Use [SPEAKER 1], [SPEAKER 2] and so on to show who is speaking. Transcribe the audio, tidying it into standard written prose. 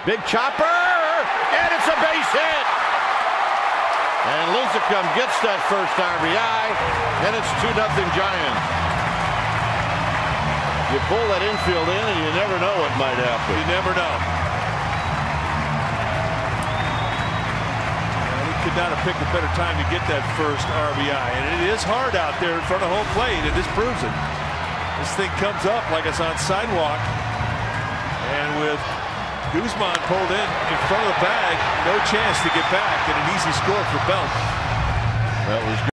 [SPEAKER 1] Big chopper, and it's a base hit. And Lincecum gets that first RBI, and it's 2-0 Giants. You pull that infield in, and you never know what might happen.
[SPEAKER 2] You never know. And he could not have picked a better time to get that first RBI. And it is hard out there in front of home plate, and this proves it. This thing comes up like it's on sidewalk. And with Guzman pulled in front of the bag, no chance to get back, and an easy score for Belt.
[SPEAKER 1] That was good.